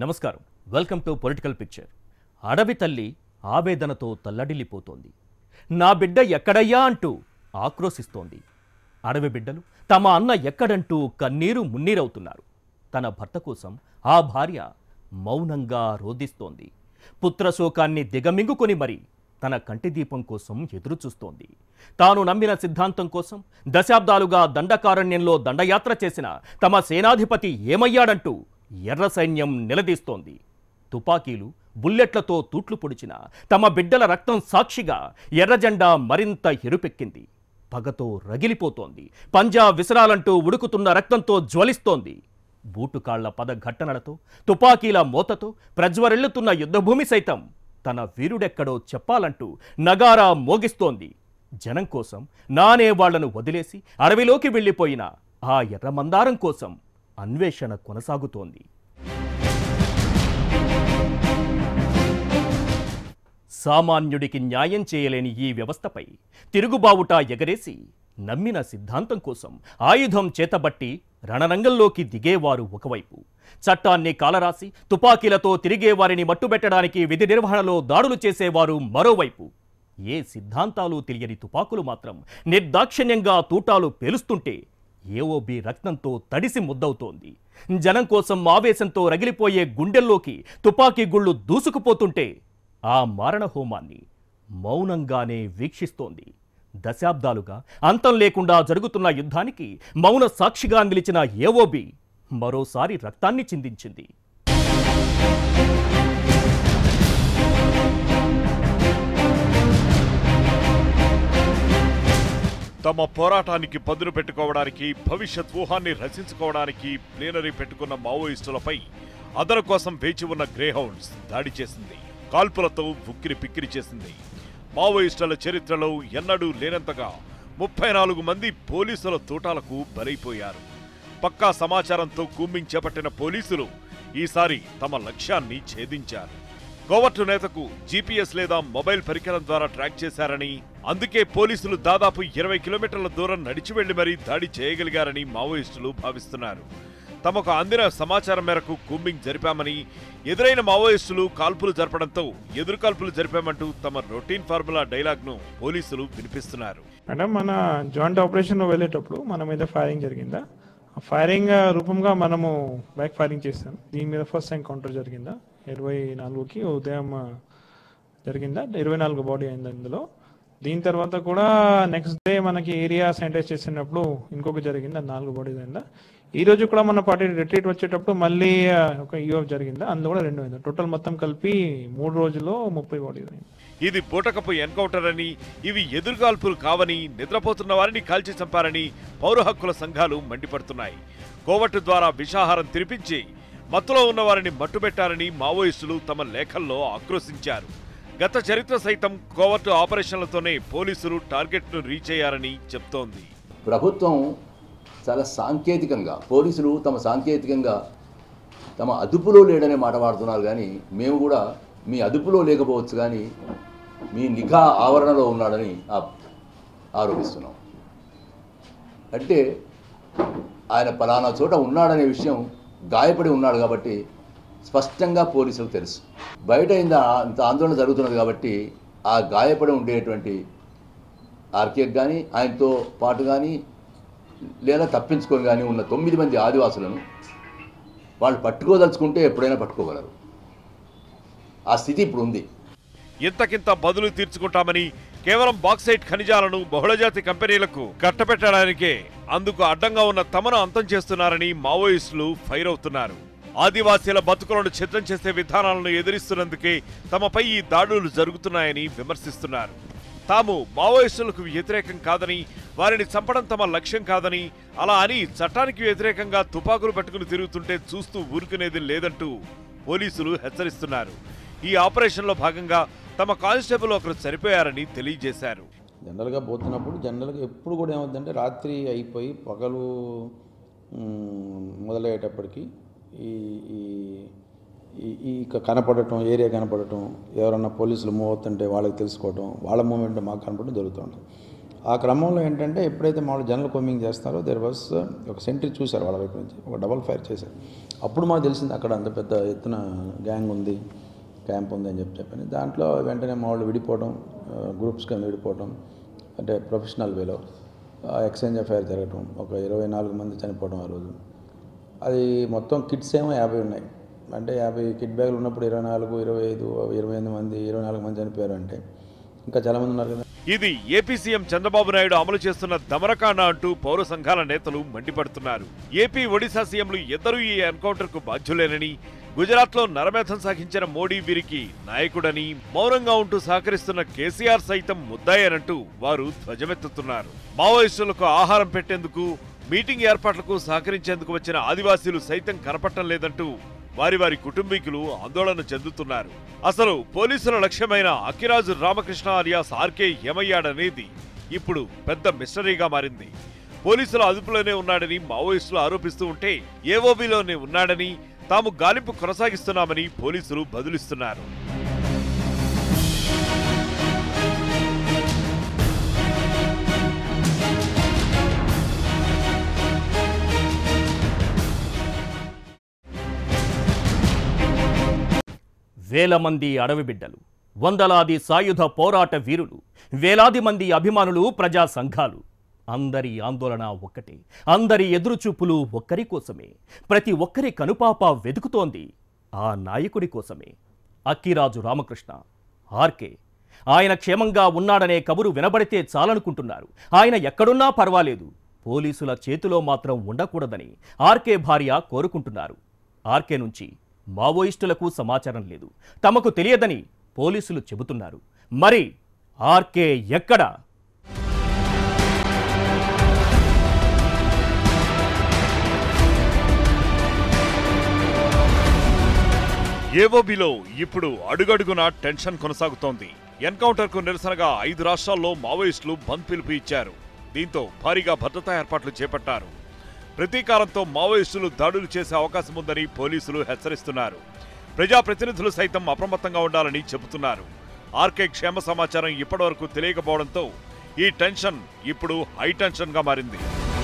నమస్కారం welcome to political picture అడవి తల్లి ఆవేదనతో తల్లడిల్లిపోతోంది నా బిడ్డ ఎక్కడయ్యా అంటూ ఆక్రోశిస్తోంది అడవి బిడ్డలు తమ అన్న ఎక్కడంటూ కన్నీరు మున్నీరవుతున్నారు తన భర్త కోసం ఆ భార్య మౌనంగా రోదిస్తోంది పుత్రశోకాన్ని దిగమింగుకొని మరి తన కంటి దీపం కోసం ఎదురు చూస్తోంది తాను నమ్మిన సిద్ధాంతం కోసం దశాబ్దాలుగా దండకారణ్యంలో దండయాత్ర చేసిన తమ సేనాధిపతి ఏమయ్యాడంటూ ఎర్ర సైన్యం నిలదీస్తోంది తుపాకీలు బుల్లెట్లతో తూట్లు పొడిచిన తమ బిడ్డల రక్తం సాక్షిగా ఎర్రజెండా మరింత ఎరుపెక్కింది పగతో రగిలిపోతోంది పంజా విసరాలంటూ ఉడుకుతున్న రక్తంతో జ్వలిస్తోంది బూటుకాళ్ల పదఘట్టనలతో తుపాకీల మోతతో ప్రజ్వరిల్లుతున్న యుద్ధభూమి సైతం తన వీరుడెక్కడో చెప్పాలంటూ నగారా మోగిస్తోంది జనం కోసం నానే వాళ్లను వదిలేసి అడవిలోకి వెళ్ళిపోయిన ఆ ఎర్రమందారం కోసం అన్వేషణ కొనసాగుతోంది సామాన్యుడికి న్యాయం చేయలేని ఈ వ్యవస్థపై తిరుగుబావుట ఎగరేసి నమ్మిన సిద్ధాంతం కోసం ఆయుధం చేతబట్టి రణరంగంలోకి దిగేవారు ఒకవైపు చట్టాన్ని కాలరాసి తుపాకీలతో తిరిగేవారిని మట్టుబెట్టడానికి విధి నిర్వహణలో దాడులు చేసేవారు మరోవైపు ఏ సిద్ధాంతాలు తెలియని తుపాకులు మాత్రం నిర్దాక్షిణ్యంగా తూటాలు పేలుస్తుంటే AOB రక్తంతో తడిసి ముద్దవుతోంది జనం కోసం ఆవేశంతో రగిలిపోయే గుండెల్లోకి తుపాకీ గుళ్ళు దూసుకుపోతుంటే ఆ మారణ హోమాన్ని మౌనంగానే వీక్షిస్తోంది దశాబ్దాలుగా అంతం లేకుండా జరుగుతున్న యుద్ధానికి మౌన సాక్షిగా నిలిచిన AOB మరోసారి రక్తాన్ని చిందించింది తమ పోరాటానికి పదును పెట్టుకోవడానికి భవిష్యత్ వ్యూహాన్ని రచించుకోవడానికి ప్లేనరీ పెట్టుకున్న మావోయిస్టులపై అదన కోసం వేచి ఉన్న గ్రేహౌండ్స్ దాడి చేసింది కాల్పులతో ఉక్కిరి పిక్కిరి చేసింది మావోయిస్టుల చరిత్రలో ఎన్నడూ లేనంతగా 34 మంది పోలీసుల తూటాలకు బలైపోయారు పక్కా సమాచారంతో కూంబింగ్ చేపట్టిన పోలీసులు ఈసారి తమ లక్ష్యాన్ని ఛేదించారు కోవర్టు నేతకు GPS లేదా మొబైల్ పరికరం ద్వారా ట్రాక్ చేశారని అందుకే పోలీసులు దాదాపు 20 కిలోమీటర్ల దూరం నడిచి వెళ్లి మరీ దాడి చేయగలిగారని మావోయిస్టులు భావిస్తున్నారు తమకు అందిన సమాచారం మేరకు కూంబింగ్ జరిపామని ఎదురైన మావోయిస్టులు కాల్పులు జరపడంతో ఎదురు కాల్పులు జరిపామంటూ తమ రొటీన్ ఫార్ములా డైలాగ్ను పోలీసులు వినిపిస్తున్నారు. మేడం, మన జాయింట్ ఆపరేషన్లో వెళ్ళేటప్పుడు మన మీద ఫైరింగ్ జరిగిందా? ఆ ఫైరింగ్ రూపంగా మనము బ్యాక్ ఫైరింగ్ చేస్తాం. దీని మీద ఫస్ట్ ఎన్కౌంటర్ జరిగిందా 24కి ఉదయం జరిగిందా 24 బాడీ అయింది అందులో. దీని తర్వాత కూడా నెక్స్ట్ డే మనకి ఏరియా శానిటైజ్ చేసినప్పుడు ఇంకొక జరిగింది, 4 బాడీస్ అయిందా. ఈ రోజు కూడా మన పార్టీ రిట్రీట్ వచ్చేటప్పుడు మళ్ళీ ఒక EOF జరిగిందా, అందులో కూడా 2 అయిందా. టోటల్ మొత్తం కలిపి 3 రోజుల్లో 30 బాడీస్ అయింది. ఇది బూటకపు ఎన్కౌంటర్ అని, ఇవి ఎదురుగాల్పులు కావని, నిద్రపోతున్న వారిని కాల్చి చంపారని పౌర హక్కుల సంఘాలు మండిపడుతున్నాయి. కోవట్టు ద్వారా విషాహారం తినిపించి మత్తులో ఉన్న వారిని మట్టుబెట్టారని మావోయిస్టులు తమ లేఖల్లో ఆక్రోశించారు. గత చరిత్ర సైతం కోవర్టు ఆపరేషన్లతోనే పోలీసులు టార్గెట్ను రీచ్ అయ్యారని చెప్తోంది. ప్రభుత్వం చాలా సాంకేతికంగా, పోలీసులు సాంకేతికంగా తమ అదుపులో లేడనే మాట వాడుతున్నారు. కానీ మేము కూడా మీ అదుపులో లేకపోవచ్చు కానీ మీ నిఘా ఆవరణలో ఉన్నాడని ఆరోపిస్తున్నాం. అంటే ఆయన పలానా చోట ఉన్నాడనే విషయం గాయపడి ఉన్నాడు కాబట్టి స్పష్టంగా పోలీసులకు తెలుసు. బయట ఇంత ఆందోళన జరుగుతున్నది కాబట్టి ఆ గాయపడి ఉండేటువంటి ఆర్కేకి కానీ ఆయనతో పాటు కానీ లేదా తప్పించుకొని కానీ ఉన్న 9 మంది ఆదివాసులను వాళ్ళు పట్టుకోదలుచుకుంటే ఎప్పుడైనా పట్టుకోగలరు. ఆ స్థితి ఇప్పుడు ఉంది. ఇంతకింత బదులు తీర్చుకుంటామని కేవలం బాక్సైట్ ఖనిజాలను బహుళజాతి కంపెనీలకు కట్టబెట్టడానికే అందుకు అడ్డంగా ఉన్న తమను అంతం చేస్తున్నారని మావోయిస్టులు ఫైర్ అవుతున్నారు. ఆదివాసీల బతుకులను ఛిద్రం చేసే విధానాలను ఎదిరిస్తున్నందుకే తమపై ఈ దాడులు జరుగుతున్నాయని విమర్శిస్తున్నారు. తాము మావోయిస్టులకు వ్యతిరేకం కాదని, వారిని చంపడం తమ లక్ష్యం కాదని, అలా అని చట్టానికి వ్యతిరేకంగా తుపాకులు పట్టుకుని తిరుగుతుంటే చూస్తూ ఊరుకునేది లేదంటూ పోలీసులు హెచ్చరిస్తున్నారు. ఈ ఆపరేషన్లో భాగంగా తమ కానిస్టేబుల్ ఒకరు చనిపోయారని తెలియజేశారు. జనరల్గా పోతున్నప్పుడు జనరల్గా ఎప్పుడు కూడా ఏమవుతుందంటే రాత్రి అయిపోయి పగలు మొదలయ్యేటప్పటికి ఈ కనపడటం, ఏరియా కనపడటం, ఎవరన్నా పోలీసులు మూవ్ అవుతుంటే వాళ్ళకి తెలుసుకోవటం, వాళ్ళ మూమెంట్ మాకు కనపడటం జరుగుతుంటుంది. ఆ క్రమంలో ఏంటంటే ఎప్పుడైతే మామూలు జనరల్ కోమింగ్ చేస్తారో దేర్ వాస్ ఒక సెంట్రీ చూశారు వాళ్ళ వైపు నుంచి, ఒక డబల్ ఫైర్ చేశారు. అప్పుడు మాకు తెలిసింది అక్కడ అంత పెద్ద ఎత్తున గ్యాంగ్ ఉంది, క్యాంప్ ఉంది అని చెప్పని. దాంట్లో వెంటనే మా వాళ్ళు విడిపోవడం, గ్రూప్స్ కింద విడిపోవడం, అంటే ప్రొఫెషనల్ వేలో ఎక్స్చేంజ్ అఫైర్ జరగటం, ఒక 24 మంది చనిపోవడం ఆ రోజు. అది మొత్తం కిట్స్ ఏమో 50 ఉన్నాయి. అంటే 50 కిట్ బ్యాగులు ఉన్నప్పుడు 24, 25, 28 మంది, 24 మంది చనిపోయారు. అంటే ఇంకా చాలామంది ఉన్నారు కదా. ఇది ఏపీ సీఎం చంద్రబాబు నాయుడు అమలు చేస్తున్న దమనకాండ అంటూ పౌర సంఘాల నేతలు మండిపడుతున్నారు. ఏపీ, ఒడిశా సీఎంలు ఇద్దరూ ఈ ఎన్కౌంటర్ కు బాధ్యులేనని, గుజరాత్ లో నరమేధం సాగించిన మోడీ వీరికి నాయకుడని, మౌనంగా ఉంటూ సహకరిస్తున్న కేసీఆర్ సైతం ముద్దాయనంటూ వారు ధ్వజమెత్తుతున్నారు. మావోయిస్టులకు ఆహారం పెట్టేందుకు, మీటింగ్ ఏర్పాట్లకు సహకరించేందుకు వచ్చిన ఆదివాసీలు సైతం కనపడటం లేదంటూ వారి వారి కుటుంబీకులు ఆందోళన చెందుతున్నారు. అసలు పోలీసుల లక్ష్యమైన అక్కిరాజు రామకృష్ణ అలియాస్ ఆర్కే ఏమయ్యాడనేది ఇప్పుడు పెద్ద మిస్టరీగా మారింది. పోలీసుల అదుపులోనే ఉన్నాడని మావోయిస్టులు ఆరోపిస్తూ ఉంటే, ఏఓబీలోనే ఉన్నాడని, తాము గాలింపు కొనసాగిస్తున్నామని పోలీసులు బదులిస్తున్నారు. వేల మంది అడవి బిడ్డలు, వందలాది సాయుధ పోరాట వీరులు, వేలాది మంది అభిమానులు, ప్రజా సంఘాలు, అందరి ఆందోళన ఒక్కటే, అందరి ఎదురుచూపులు ఒక్కరి కోసమే. ప్రతి ఒక్కరి కనుపాప వెతుకుతోంది ఆ నాయకుడి కోసమే. అక్కిరాజు రామకృష్ణ ఆర్కే. ఆయన క్షేమంగా ఉన్నాడనే కబురు వినబడితే చాలనుకుంటున్నారు. ఆయన ఎక్కడున్నా పర్వాలేదు, పోలీసుల చేతిలో మాత్రం ఉండకూడదని ఆర్కే భార్య కోరుకుంటున్నారు. ఆర్కే నుంచి మావోయిస్టులకు సమాచారం లేదు, తమకు తెలియదని పోలీసులు చెబుతున్నారు. మరి ఆర్కే ఎక్కడా? ఏఓబీలో ఇప్పుడు అడుగడుగునా టెన్షన్ కొనసాగుతోంది. ఎన్కౌంటర్కు నిరసనగా 5 రాష్ట్రాల్లో మావోయిస్టులు బంద్ పిలుపు ఇచ్చారు. దీంతో భారీగా భద్రతా ఏర్పాట్లు చేపట్టారు. ప్రతీకారంతో మావోయిస్టులు దాడులు చేసే అవకాశం ఉందని పోలీసులు హెచ్చరిస్తున్నారు. ప్రజాప్రతినిధులు సైతం అప్రమత్తంగా ఉండాలని చెబుతున్నారు. ఆర్కే క్షేమ సమాచారం ఇప్పటివరకు తెలియకపోవడంతో ఈ టెన్షన్ ఇప్పుడు హై టెన్షన్ గా మారింది.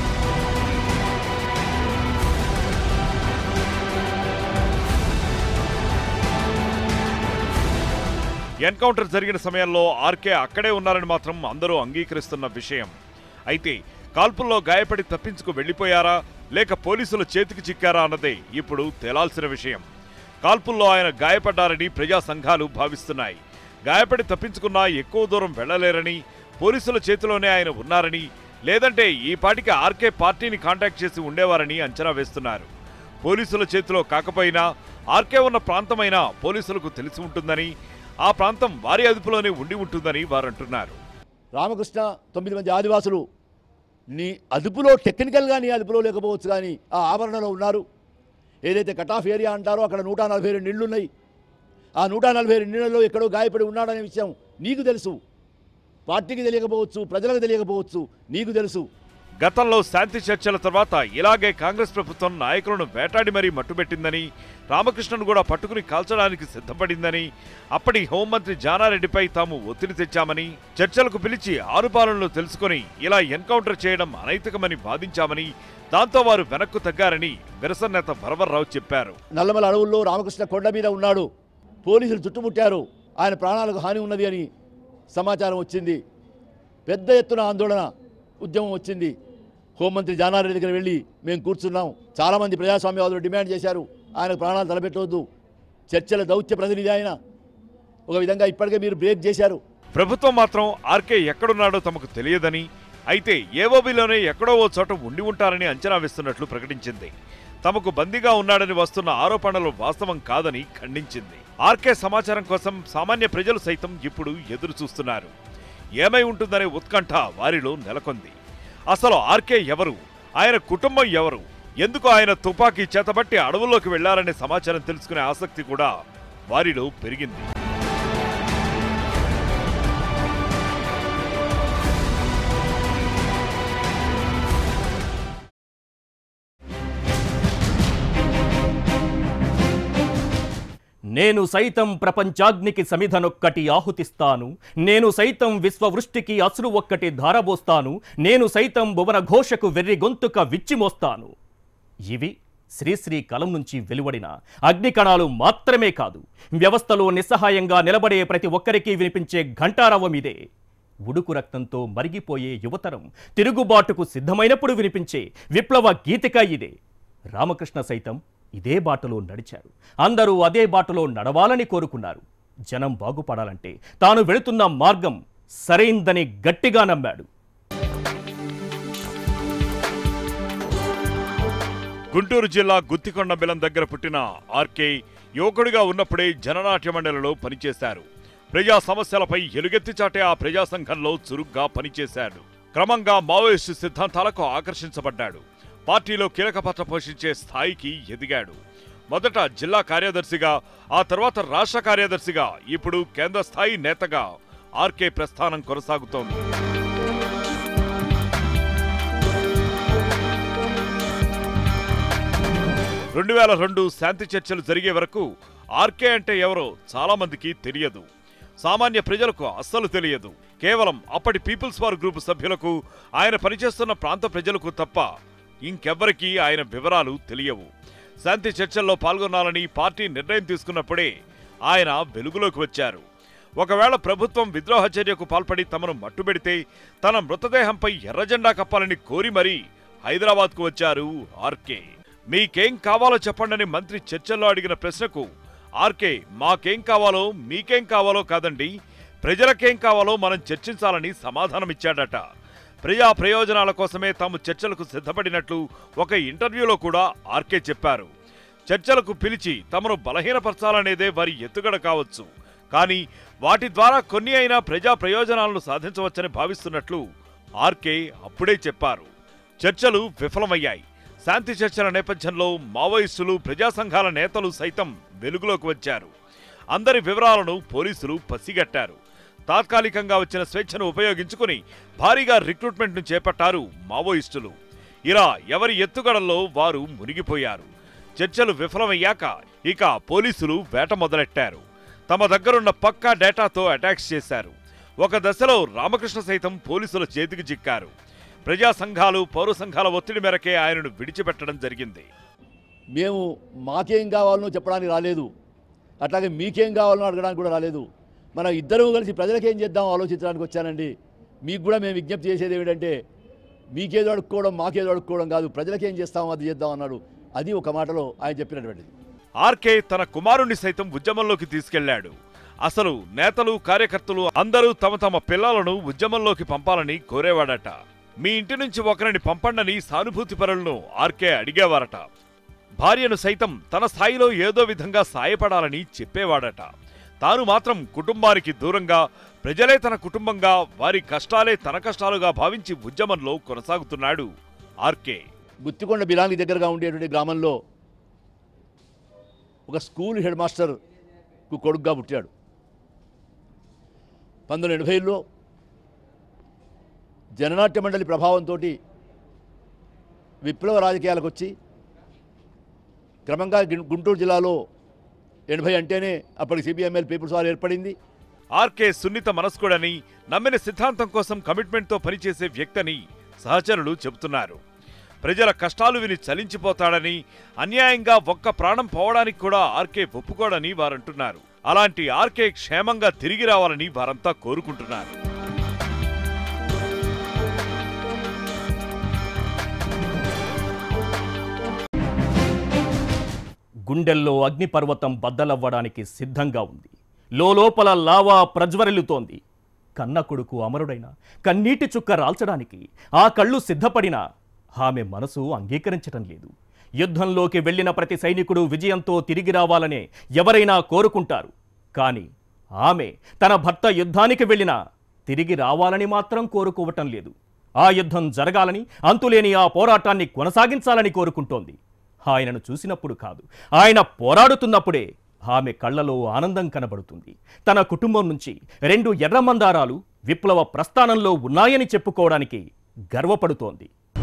ఎన్కౌంటర్ జరిగిన సమయంలో ఆర్కే అక్కడే ఉన్నారని మాత్రం అందరూ అంగీకరిస్తున్న విషయం. అయితే కాల్పుల్లో గాయపడి తప్పించుకు వెళ్లిపోయారా, లేక పోలీసుల చేతికి చిక్కారా అన్నదే ఇప్పుడు తేలాల్సిన విషయం. కాల్పుల్లో ఆయన గాయపడ్డారని ప్రజా సంఘాలు భావిస్తున్నాయి. గాయపడి తప్పించుకున్నా ఎక్కువ దూరం వెళ్లలేరని, పోలీసుల చేతిలోనే ఆయన ఉన్నారని, లేదంటే ఈ పాటికి ఆర్కే పార్టీని కాంటాక్ట్ చేసి ఉండేవారని అంచనా వేస్తున్నారు. పోలీసుల చేతిలో కాకపోయినా ఆర్కే ఉన్న ప్రాంతమైనా పోలీసులకు తెలిసి ఉంటుందని, ఆ ప్రాంతం వారి అదుపులోనే ఉండి ఉంటుందని వారంటున్నారు. రామకృష్ణ 9 మంది ఆదివాసులు నీ అదుపులో, టెక్నికల్గా నీ అదుపులో లేకపోవచ్చు, కానీ ఆ ఆవరణలో ఉన్నారు. ఏదైతే కట్ ఆఫ్ ఏరియా అంటారో అక్కడ 142 నీళ్లు ఉన్నాయి. ఆ 142 నీళ్లలో ఎక్కడో గాయపడి ఉన్నాడనే విషయం నీకు తెలుసు. పార్టీకి తెలియకపోవచ్చు, ప్రజలకు తెలియకపోవచ్చు, నీకు తెలుసు. గతంలో శాంతి చర్చల తర్వాత ఇలాగే కాంగ్రెస్ ప్రభుత్వం నాయకులను వేటాడి మరీ మట్టుబెట్టిందని, రామకృష్ణను కూడా పట్టుకుని కాల్చడానికి సిద్ధపడిందని, అప్పటి హోంమంత్రి జానారెడ్డిపై తాము ఒత్తిడి తెచ్చామని, చర్చలకు పిలిచి ఆరుపాలనలో తెలుసుకుని ఇలా ఎన్కౌంటర్ చేయడం అనైతికమని వాదించామని, దాంతో వారు వెనక్కు తగ్గారని విరసన నేత వరవర్రావు చెప్పారు. నల్లమల అడవుల్లో రామకృష్ణ కొండ మీద ఉన్నాడు, పోలీసులు చుట్టుముట్టారు, ఆయన ప్రాణాలకు హాని ఉన్నది అని సమాచారం వచ్చింది. పెద్ద ఎత్తున ఆందోళన ఉద్యమం వచ్చింది. హోంమంత్రి జానారెడ్డి దగ్గర వెళ్ళి మేము కూర్చున్నాం. చాలామంది ప్రజాస్వామ్యవాదులు డిమాండ్ చేశారు, ఆయనకు ప్రాణాలు తలపెట్టవద్దు. చర్చల దౌత్య ప్రతినిధి ఆయన. ఒక విధంగా ఇప్పటికే మీరు బ్రేక్ చేశారు. ప్రభుత్వం మాత్రం ఆర్కే ఎక్కడున్నాడో తమకు తెలియదని, అయితే ఏఓబీలోనే ఎక్కడో ఓ చోట ఉండి ఉంటారని అంచనా వేస్తున్నట్లు ప్రకటించింది. తమకు బందీగా ఉన్నాడని వస్తున్న ఆరోపణలు వాస్తవం కాదని ఖండించింది. ఆర్కే సమాచారం కోసం సామాన్య ప్రజలు సైతం ఇప్పుడు ఎదురు చూస్తున్నారు. ఏమై ఉంటుందనే ఉత్కంఠ వారిలో నెలకొంది. అసలు ఆర్కే ఎవరు, ఆయన కుటుంబం ఎవరు, ఎందుకు ఆయన తుపాకీ చేతబట్టి అడవుల్లోకి వెళ్లారనే సమాచారం తెలుసుకునే ఆసక్తి కూడా వారిలో పెరిగింది. నేను సైతం ప్రపంచాగ్నికి సమిధనొక్కటి ఆహుతిస్తాను, నేను సైతం విశ్వవృష్టికి అసురు ఒక్కటి ధారబోస్తాను, నేను సైతం భువన ఘోషకు వెర్రి గొంతుక విచ్చిమోస్తాను. ఇవి శ్రీశ్రీ కలం నుంచి వెలువడిన అగ్నికణాలు మాత్రమే కాదు, వ్యవస్థలో నిస్సహాయంగా నిలబడే ప్రతి ఒక్కరికి వినిపించే ఘంటారవం ఇదే. ఉడుకు రక్తంతో మరిగిపోయే యువతరం తిరుగుబాటుకు సిద్ధమైనప్పుడు వినిపించే విప్లవ గీతిక ఇదే. రామకృష్ణ సైతం ఇదే బాటలో నడిచారు. అందరూ అదే బాటలో నడవాలని కోరుకున్నారు. జనం బాగుపడాలంటే తాను వెళుతున్న మార్గం సరైందని గట్టిగా నమ్మాడు. గుంటూరు జిల్లా గుత్తికొండ బెలం దగ్గర పుట్టిన ఆర్కే యువకుడిగా ఉన్నప్పుడే జననాట్య మండలిలో పనిచేశారు. ప్రజా సమస్యలపై ఎలుగెత్తి చాటే ఆ ప్రజా సంఘంలో చురుగ్గా పనిచేశాడు. క్రమంగా మావోయిస్టు సిద్ధాంతాలకు ఆకర్షించబడ్డాడు. పార్టీలో కీలక పాత్ర పోషించే స్థాయికి ఎదిగాడు. మొదట జిల్లా కార్యదర్శిగా, ఆ తర్వాత రాష్ట్ర కార్యదర్శిగా, ఇప్పుడు కేంద్ర స్థాయి నేతగా ఆర్కే ప్రస్థానం కొనసాగుతోంది. 2002 శాంతి చర్చలు జరిగే వరకు ఆర్కే అంటే ఎవరో చాలా మందికి తెలియదు. సామాన్య ప్రజలకు అస్సలు తెలియదు. కేవలం అప్పటి పీపుల్స్ వార్ గ్రూప్ సభ్యులకు, ఆయన పనిచేస్తున్న ప్రాంత ప్రజలకు తప్ప ఇంకెవ్వరికీ ఆయన వివరాలు తెలియవు. శాంతి చర్చల్లో పాల్గొనాలని పార్టీ నిర్ణయం తీసుకున్నప్పుడే ఆయన వెలుగులోకి వచ్చారు. ఒకవేళ ప్రభుత్వం విద్రోహ చర్యకు పాల్పడి తమను మట్టుబెడితే తన మృతదేహంపై ఎర్రజెండా కప్పాలని కోరి మరీ హైదరాబాద్కు వచ్చారు ఆర్కే. మీకేం కావాలో చెప్పండని మంత్రి చర్చల్లో అడిగిన ప్రశ్నకు ఆర్కే, మాకేం కావాలో మీకేం కావాలో కాదండి, ప్రజలకేం కావాలో మనం చర్చించాలని సమాధానమిచ్చాడట. ప్రజా ప్రయోజనాల కోసమే తాము చర్చలకు సిద్ధపడినట్లు ఒక ఇంటర్వ్యూలో కూడా ఆర్కే చెప్పారు. చర్చలకు పిలిచి తమను బలహీనపరచాలనేదే వారి ఎత్తుగడ కావచ్చు, కానీ వాటి ద్వారా కొన్ని అయినా ప్రజా ప్రయోజనాలను సాధించవచ్చని భావిస్తున్నట్లు ఆర్కే అప్పుడే చెప్పారు. చర్చలు విఫలమయ్యాయి. శాంతి చర్చల నేపథ్యంలో మావోయిస్టులు, ప్రజా సంఘాల నేతలు సైతం వెలుగులోకి వచ్చారు. అందరి వివరాలను పోలీసులు పసిగట్టారు. తాత్కాలికంగా వచ్చిన స్వేచ్ఛను ఉపయోగించుకుని భారీగా రిక్రూట్మెంట్ను చేపట్టారు మావోయిస్టులు. ఇలా ఎవరి ఎత్తుగడల్లో వారు మునిగిపోయారు. చర్చలు విఫలమయ్యాక ఇక పోలీసులు వేట మొదలెట్టారు. తమ దగ్గరున్న పక్కా డేటాతో అటాక్స్ చేశారు. ఒక దశలో రామకృష్ణ సైతం పోలీసుల చేతికి చిక్కారు. ప్రజా సంఘాలు, పౌర సంఘాల ఒత్తిడి మేరకే ఆయనను విడిచిపెట్టడం జరిగింది. మేము మాకేం కావాలనో చెప్పడానికి రాలేదు, అట్లాగే మీకేం కావాలనో అడగడానికి కూడా రాలేదు. మనం ఇద్దరం కలిసి ప్రజలకేం చేద్దాం ఆలోచించడానికి వచ్చానండి. మీకు కూడా మేము విజ్ఞప్తి చేసేది ఏమిటంటే, మీకేదో అడుక్కోవడం మాకేదో అడుక్కోవడం కాదు, ప్రజలకేం చేస్తామో అది చేద్దాం అన్నాడు. అది ఒక మాటలో ఆయన చెప్పినటువంటిది. ఆర్కే తన కుమారుణ్ణి సైతం ఉద్యమంలోకి తీసుకెళ్లాడు. అసలు నేతలు, కార్యకర్తలు అందరూ తమ తమ పిల్లలను ఉద్యమంలోకి పంపాలని కోరేవాడట. మీ ఇంటి నుంచి ఒకరిని పంపండని సానుభూతి పరులను ఆర్కే అడిగేవారట. భార్యను సైతం తన స్థాయిలో ఏదో విధంగా సాయపడాలని చెప్పేవాడట. తాను మాత్రం కుటుంబానికి దూరంగా, ప్రజలే తన కుటుంబంగా, వారి కష్టాలే తన కష్టాలుగా భావించి ఉద్యమంలో కొనసాగుతున్నాడు ఆర్కే. గుత్తికొండ బిలాంగి దగ్గరగా ఉండేటువంటి గ్రామంలో ఒక స్కూల్ హెడ్ మాస్టర్కు కొడుకుగా పుట్టాడు. 1980లో జననాట్య మండలి ప్రభావంతో విప్లవ రాజకీయాలకు వచ్చి క్రమంగా గుంటూరు జిల్లాలో 80 అంటేనే అప్పటికి సిబిఎంఎల్ పీపుల్స్ వార్ ఏర్పడింది. ఆర్కే సున్నిత మనస్కుడని, నమ్మిన సిద్ధాంతం కోసం కమిట్మెంట్తో పనిచేసే వ్యక్తిని సహచరులు చెబుతున్నారు. ప్రజల కష్టాలు విని చలించిపోతాడని, అన్యాయంగా ఒక్క ప్రాణం పోవడానికి కూడా ఆర్కే ఒప్పుకోడని వారంటున్నారు. అలాంటి ఆర్కే క్షేమంగా తిరిగి రావాలని వారంతా కోరుకుంటున్నారు. గుండెల్లో అగ్నిపర్వతం బద్దలవ్వడానికి సిద్ధంగా ఉంది. లోపల లావా ప్రజ్వరిల్లుతోంది. కన్న కొడుకు అమరుడైన కన్నీటి చుక్క రాల్చడానికి ఆ కళ్ళు సిద్ధపడినా ఆమె మనసు అంగీకరించటం లేదు. యుద్ధంలోకి వెళ్లిన ప్రతి సైనికుడు విజయంతో తిరిగి రావాలనే ఎవరైనా కోరుకుంటారు. కానీ ఆమె తన భర్త యుద్ధానికి వెళ్ళినా తిరిగి రావాలని మాత్రం కోరుకోవటం లేదు. ఆ యుద్ధం జరగాలని, అంతులేని ఆ పోరాటాన్ని కొనసాగించాలని కోరుకుంటోంది. ఆయనను చూసినప్పుడు కాదు, ఆయన పోరాడుతున్నప్పుడే ఆమె కళ్ళలో ఆనందం కనబడుతుంది. తన కుటుంబం నుంచి 2 ఎర్రమందారాలు విప్లవ ప్రస్థానంలో ఉన్నాయని చెప్పుకోవడానికి గర్వపడుతోంది.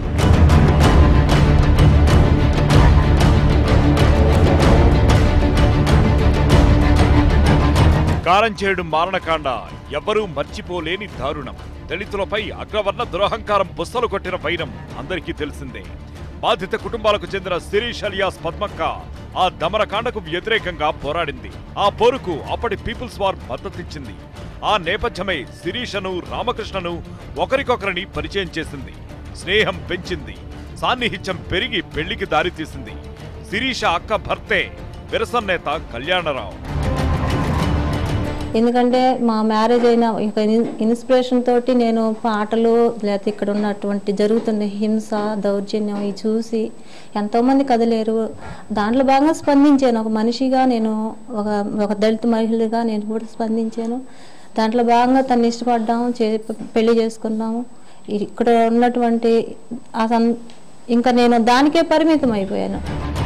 కారంచేడు మారణకాండ ఎవ్వరూ మర్చిపోలేని దారుణం. దళితులపై అగ్రవర్ణ దురహంకారం బుస్తలు కొట్టిన వైరం అందరికీ తెలిసిందే. బాధిత కుటుంబాలకు చెందిన శిరీష్ అలియాస్ పద్మక్క ఆ దమనకాండకు వ్యతిరేకంగా పోరాడింది. ఆ పోరుకు అప్పటి పీపుల్స్ వార్ మద్దతిచ్చింది. ఆ నేపథ్యమే శిరీషను, రామకృష్ణను ఒకరికొకరిని పరిచయం చేసింది. స్నేహం పెంచింది. సాన్నిహిత్యం పెరిగి పెళ్లికి దారితీసింది. శిరీష అక్క భర్తే విరసన్నేత కళ్యాణరావు. ఎందుకంటే మా మ్యారేజ్ అయిన ఇన్స్పిరేషన్ తోటి నేను పాటలు లేకపోతే ఇక్కడ ఉన్నటువంటి జరుగుతున్న హింస, దౌర్జన్యం ఇవి చూసి ఎంతోమంది కదలేరు. దాంట్లో బాగా స్పందించాను. ఒక మనిషిగా నేను ఒక దళిత మహిళగా నేను కూడా స్పందించాను. దాంట్లో భాగంగా తను ఇష్టపడ్డాము, పెళ్లి చేసుకున్నాము. ఇక్కడ ఉన్నటువంటి ఇంకా నేను దానికే పరిమితం అయిపోయాను.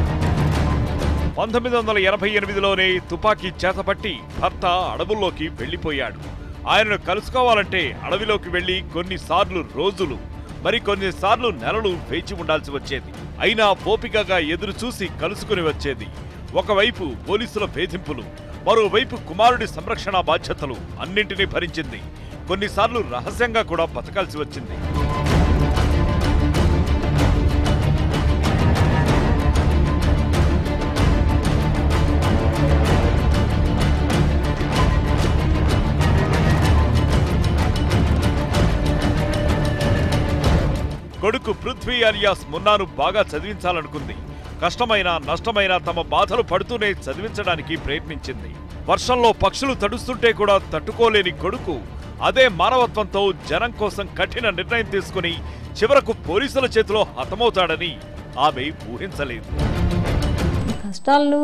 1988లోనే తుపాకీ చేతపట్టి భర్త అడవుల్లోకి వెళ్లిపోయాడు. ఆయనను కలుసుకోవాలంటే అడవిలోకి వెళ్లి కొన్నిసార్లు రోజులు, మరికొన్నిసార్లు నెలలు వేచి ఉండాల్సి వచ్చేది. అయినా ఓపికగా ఎదురు చూసి కలుసుకుని వచ్చేది. ఒకవైపు పోలీసుల వేధింపులు, మరోవైపు కుమారుడి సంరక్షణ బాధ్యతలు అన్నింటినీ భరించింది. కొన్నిసార్లు రహస్యంగా కూడా బతకాల్సి వచ్చింది. కొడుకు పృథ్వీ అలియాస్ మున్నాను బాగా చదివించాలనుకుంది. కష్టమైన నష్టమైన తమ బాధలు పడుతూనే చదివించడానికి ప్రయత్నించింది. వర్షంలో పక్షులు తడుస్తుంటే కూడా తట్టుకోలేని కొడుకు అదే మానవత్వంతో జనం కోసం కఠిన నిర్ణయం తీసుకుని చివరకు పోలీసుల చేతిలో హతమవుతాడని ఆమె ఊహించలేదు. కష్టాలు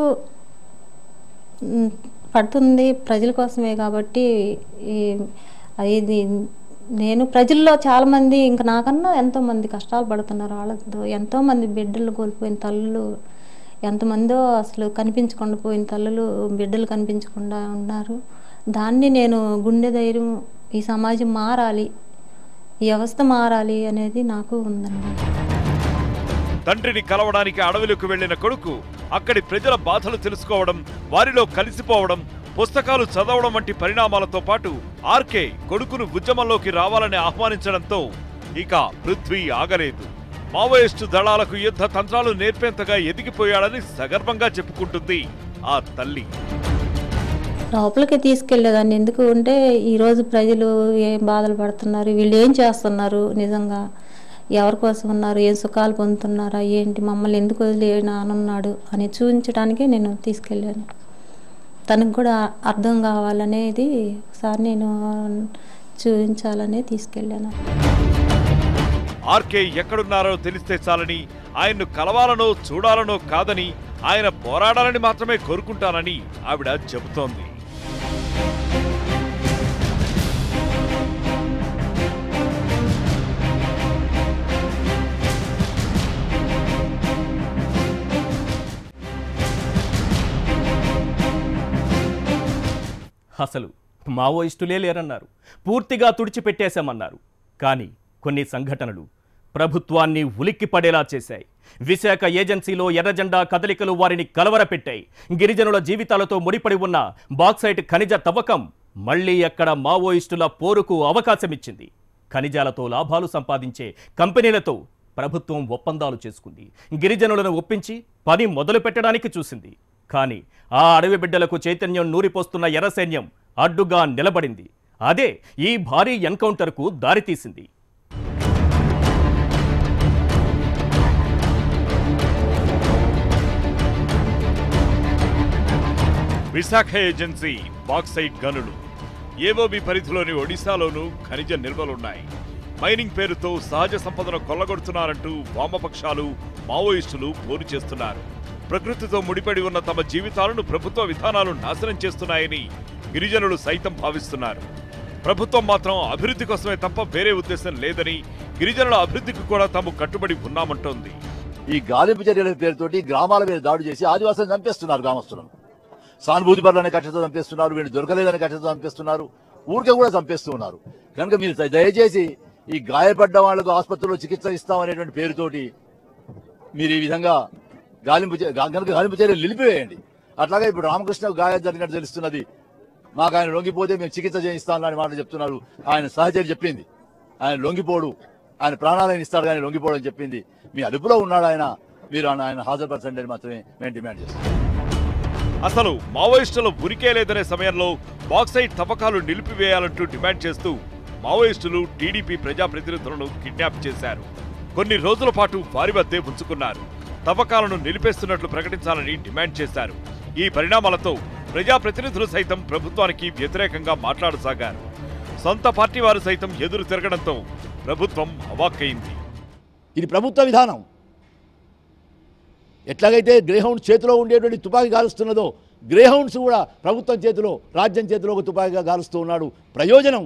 పడుతుంది ప్రజల కోసమే కాబట్టి అది నేను ప్రజల్లో చాలామంది ఇంకా నాకన్నా ఎంతోమంది కష్టాలు పడుతున్నారు. వాళ్ళతో ఎంతోమంది బిడ్డలు కోల్పోయిన తల్లులు, ఎంతమందో అసలు కనిపించకుండా పోయిన తల్లులు, బిడ్డలు కనిపించకుండా ఉన్నారు. దాన్ని నేను గుండె ధైర్యం, ఈ సమాజం మారాలి, ఈ వ్యవస్థ మారాలి అనేది నాకు ఉందండి. తండ్రిని కలవడానికి అడవిలోకి వెళ్లిన కొడుకు అక్కడి ప్రజల బాధలు తెలుసుకోవడం, వారిలో కలిసిపోవడం, పుస్తకాలు చదవడం వంటి పరిణామాలతో పాటు ఆర్కే కొడుకును ఉద్యమంలోకి రావాలని ఆహ్వానించడంతో ఇక పృథ్వీ ఆగలేదు. మావోయిస్టు దళాలకు యుద్ధ తంత్రాలు నేర్పేంతగా ఎదిగిపోయాడని సగర్వంగా చెప్పుకుంటుంది ఆ తల్లి. లోపలికి తీసుకెళ్లేదాన్ని. ఎందుకు అంటే ఈరోజు ప్రజలు ఏం బాధలు పడుతున్నారు, వీళ్ళు ఏం చేస్తున్నారు, నిజంగా ఎవరి కోసం ఉన్నారు, ఏం సుఖాలు పొందుతున్నారా, ఏంటి, మమ్మల్ని ఎందుకు వదిలే నానున్నాడు అని చూపించడానికే నేను తీసుకెళ్ళాను. తనకు కూడా అర్థం కావాలనేది ఒకసారి నేను చూపించాలనే తీసుకెళ్ళాను. ఆర్కే ఎక్కడున్నారో తెలిస్తే చాలని, ఆయన్ను కలవాలనో చూడాలనో కాదని, ఆయన పోరాడాలని మాత్రమే కోరుకుంటానని ఆవిడ చెబుతోంది. అసలు మావోయిస్టులే లేరన్నారు, పూర్తిగా తుడిచిపెట్టేశామన్నారు. కానీ కొన్ని సంఘటనలు ప్రభుత్వాన్ని ఉలిక్కి పడేలా చేశాయి. విశాఖ ఏజెన్సీలో ఎర్రజెండా కదలికలు వారిని కలవరపెట్టాయి. గిరిజనుల జీవితాలతో ముడిపడి ఉన్న బాక్సైట్ ఖనిజ తవ్వకం మళ్లీ అక్కడ మావోయిస్టుల పోరుకు అవకాశమిచ్చింది. ఖనిజాలతో లాభాలు సంపాదించే కంపెనీలతో ప్రభుత్వం ఒప్పందాలు చేసుకుంది. గిరిజనులను ఒప్పించి పని మొదలు పెట్టడానికి చూసింది. కానీ ఆ అడవి బిడ్డలకు చైతన్యం నూరిపోస్తున్న ఎర్ర సైన్యం అడ్డుగా నిలబడింది. అదే ఈ భారీ ఎన్కౌంటర్కు దారితీసింది. విశాఖ ఏజెన్సీ బాక్సైట్ గనులు. AOB పరిధిలోని ఒడిశాలోనూ ఖనిజ నిల్వలున్నాయి. మైనింగ్ పేరుతో సహజ సంపదను కొల్లగొడుతున్నారంటూ వామపక్షాలు, మావోయిస్టులు పోరు చేస్తున్నారు. ప్రకృతితో ముడిపడి ఉన్న తమ జీవితాలను ప్రభుత్వ విధానాలు నాశనం చేస్తున్నాయని గిరిజనులు సైతం భావిస్తున్నారు. ప్రభుత్వం మాత్రం అభివృద్ధి కోసమే తప్ప వేరే ఉద్దేశం లేదని, గిరిజనుల అభివృద్ధికి కూడా తాము కట్టుబడి ఉన్నామంటోంది. ఈ గాలింపు చర్యల పేరుతోటి గ్రామాల మీద దాడి చేసి ఆదివాసులను చంపేస్తున్నారు. గ్రామస్తులను సానుభూతి పరులనే కక్షతో చంపేస్తున్నారు, వీళ్ళు దొరకలేదని కక్షతో చంపేస్తున్నారు, ఊరికే కూడా చంపేస్తూ ఉన్నారు. కనుక మీరు దయచేసి ఈ గాయపడ్డ వాళ్లకు ఆసుపత్రిలో చికిత్స ఇస్తామనేటువంటి పేరుతోటి మీరు ఈ విధంగా గాలింపు చర్యలు నిలిపివేయండి. అట్లాగే ఇప్పుడు రామకృష్ణ గాయం జరిగినట్టు తెలుస్తున్నది. మాకు ఆయన లొంగిపోతే మేము చికిత్స చేయిస్తామని మాట చెప్తున్నారు. ఆయన సహచరి చెప్పింది ఆయన లొంగిపోడు, ఆయన ప్రాణాలను ఇస్తాడు కానీ లొంగిపోవడం చెప్పింది. మీ అదుపులో ఉన్నాడు ఆయన, మీరు ఆయన హాజరుపరచండి అని మాత్రమే మేము డిమాండ్ చేస్తాం. అసలు మావోయిస్టుల ఉనికే లేదనే సమయంలో బాక్సైట్ తవ్వకాలు నిలిపివేయాలంటూ డిమాండ్ చేస్తూ మావోయిస్టులు టీడీపీ ప్రజాప్రతినిధులను కిడ్నాప్ చేశారు. కొన్ని రోజుల పాటు వారి వద్దే ఉంచుకున్నారు. తవ్వకాలను నిలిపేస్తున్నట్లు ప్రకటించాలని డిమాండ్ చేశారు. ఈ పరిణామాలతో ప్రజాప్రతినిధులు సైతం ప్రభుత్వానికి వ్యతిరేకంగా మాట్లాడసాగారు. సొంత పార్టీ వారు సైతం ఎదురు తిరగడంతో ప్రభుత్వం అవాక్కయింది. ఇది ప్రభుత్వ విధానం. ఎట్లాగైతే గ్రేహౌండ్స్ చేతిలో ఉండేటువంటి తుపాకీ గాలుస్తున్నదో గ్రేహౌండ్స్ కూడా ప్రభుత్వం చేతిలో, రాజ్యం చేతిలో ఒక తుపాకీగా గాలుస్తూ ఉన్నాడు. ప్రయోజనం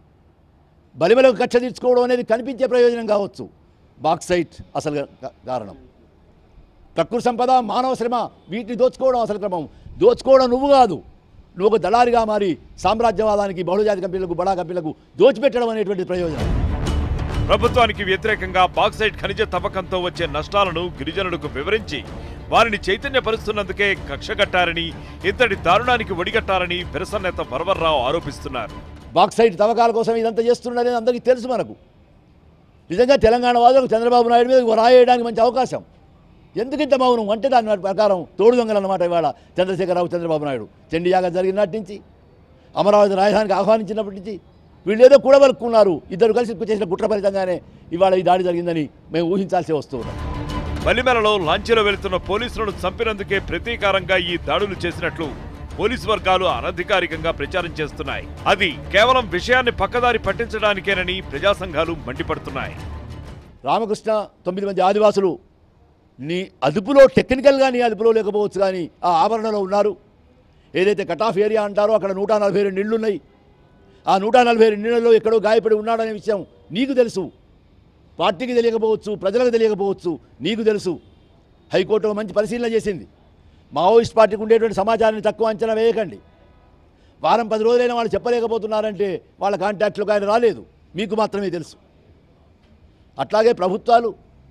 బలిమలకు కక్ష తీర్చుకోవడం అనేది కనిపించే ప్రయోజనం కావచ్చు. బాక్సైట్ అసలు కారణం. ప్రకృతి సంపద, మానవ శ్రమ, వీటిని దోచుకోవడం అసలు క్రమం. దోచుకోవడం నువ్వు కాదు, నువ్వు ఒక దళారిగా మారి సామ్రాజ్యవాదానికి, బహుళజాతి కంపెనీలకు, బడా కంపెనీలకు దోచిపెట్టడం అనేటువంటి ప్రయోజనం. ప్రభుత్వానికి వ్యతిరేకంగా బాక్సైట్ ఖనిజ తవ్వకంతో వచ్చే నష్టాలను గిరిజనులకు వివరించి వారిని చైతన్యపరుస్తున్నందుకే కక్షగట్టారని, ఇంతటి దారుణానికి ఒడిగట్టారని బిరస నేత వరవర్రావు ఆరోపిస్తున్నారు. బాక్సైట్ తవ్వకాల కోసం ఇదంతా చేస్తున్నారని అందరికీ తెలుసు. మనకు నిజంగా తెలంగాణ వాదులకు చంద్రబాబు నాయుడు మీద రాయడానికి మంచి అవకాశం. ఎందుకింత మౌనం అంటే దాని ప్రకారం తోడు దొంగలు అన్నమాట. ఇవాళ చంద్రశేఖరరావు, చంద్రబాబు నాయుడు చండీ యాగం జరిగినట్టు నుంచి, అమరావతి రాజధానికి ఆహ్వానించినప్పటి నుంచి వీళ్ళు ఏదో కూడబలుక్కున్నారు. ఇద్దరు కలిసి చేసిన కుట్ర ఫలితంగానే ఇవాళ ఈ దాడి జరిగిందని మేము ఊహించాల్సి వస్తున్నాం. బలిమెలలో లాంచీలో వెళుతున్న పోలీసులను చంపినందుకే ప్రతీకారంగా ఈ దాడులు చేసినట్లు పోలీసు వర్గాలు అనధికారికంగా ప్రచారం చేస్తున్నాయి. అది కేవలం విషయాన్ని పక్కదారి పట్టించడానికేనని ప్రజా సంఘాలు మండిపడుతున్నాయి. రామకృష్ణ 9 మంది ఆదివాసులు నీ అదుపులో, టెక్నికల్గా నీ అదుపులో లేకపోవచ్చు కానీ ఆ ఆవరణలో ఉన్నారు. ఏదైతే కట్ ఆఫ్ ఏరియా అంటారో అక్కడ 142 నీళ్లున్నాయి. ఆ 142 నీళ్లలో ఎక్కడో గాయపడి ఉన్నాడనే విషయం నీకు తెలుసు. పార్టీకి తెలియకపోవచ్చు, ప్రజలకు తెలియకపోవచ్చు, నీకు తెలుసు. హైకోర్టు మంచి పరిశీలన చేసింది. మావోయిస్ట్ పార్టీకి ఉండేటువంటి సమాచారాన్ని తక్కువ అంచనా వేయకండి. వారం 10 రోజులైనా వాళ్ళు చెప్పలేకపోతున్నారంటే వాళ్ళ కాంటాక్ట్లోకి ఆయన రాలేదు, మీకు మాత్రమే తెలుసు. అట్లాగే ప్రభుత్వాలు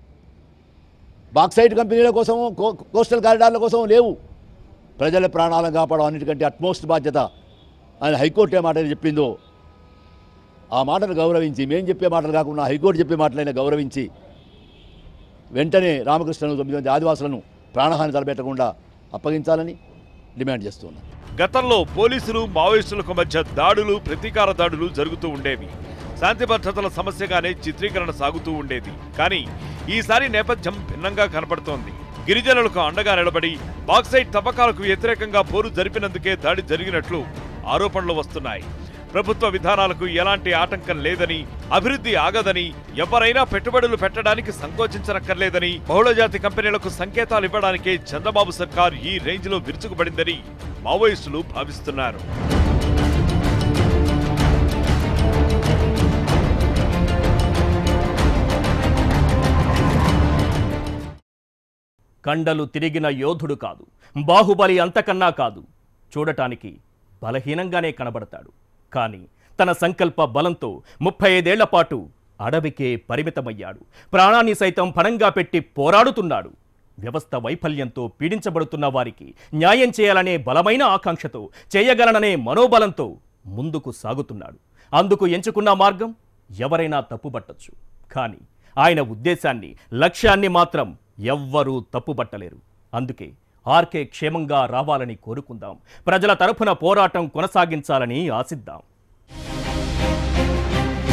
బాక్సైట్ కంపెనీల కోసమో, కోస్టల్ కారిడార్ల కోసమో లేవు. ప్రజల ప్రాణాలను కాపాడడం అన్నిటికంటే అట్మోస్ట్ బాధ్యత అని హైకోర్టు ఏ మాట చెప్పిందో ఆ మాటను గౌరవించి, మేము చెప్పే మాటలు కాకుండా హైకోర్టు చెప్పే మాటలైనా గౌరవించి వెంటనే రామకృష్ణను 9 మంది ఆదివాసులను ప్రాణహాని తలపెట్టకుండా అప్పగించాలని డిమాండ్ చేస్తున్నాను. గతంలో పోలీసులు మావోయిస్టులకు మధ్య దాడులు, ప్రతీకార దాడులు జరుగుతూ ఉండేవి. శాంతి భద్రతల సమస్యగానే చిత్రీకరణ సాగుతూ ఉండేది. కానీ ఈసారి నేపథ్యం భిన్నంగా కనపడుతోంది. గిరిజనులకు అండగా నిలబడి బాక్సైట్ తవ్వకాలకు వ్యతిరేకంగా పోరు జరిపినందుకే దాడి జరిగినట్లు ఆరోపణలు వస్తున్నాయి. ప్రభుత్వ విధానాలకు ఎలాంటి ఆటంకం లేదని, అభివృద్ధి ఆగదని, ఎవరైనా పెట్టుబడులు పెట్టడానికి సంకోచించనక్కర్లేదని, బహుళజాతి కంపెనీలకు సంకేతాలు ఇవ్వడానికే చంద్రబాబు సర్కార్ ఈ రేంజ్లో విరుచుకుపడిందని మావోయిస్టులు భావిస్తున్నారు. కండలు తిరిగిన యోధుడు కాదు, బాహుబలి అంతకన్నా కాదు. చూడటానికి బలహీనంగానే కనబడతాడు. కానీ తన సంకల్ప బలంతో 35 ఏళ్ల పాటు అడవికే పరిమితమయ్యాడు. ప్రాణాన్ని సైతం పణంగా పెట్టి పోరాడుతున్నాడు. వ్యవస్థ వైఫల్యంతో పీడించబడుతున్న వారికి న్యాయం చేయాలనే బలమైన ఆకాంక్షతో, చేయగలననే మనోబలంతో ముందుకు సాగుతున్నాడు. అందుకు ఎంచుకున్న మార్గం ఎవరైనా తప్పుపట్టొచ్చు. కానీ ఆయన ఉద్దేశాన్ని, లక్ష్యాన్ని మాత్రం ఎవ్వరూ తప్పుపట్టలేరు. అందుకే ఆర్కే క్షేమంగా రావాలని కోరుకుందాం. ప్రజల తరఫున పోరాటం కొనసాగించాలని ఆశిద్దాం.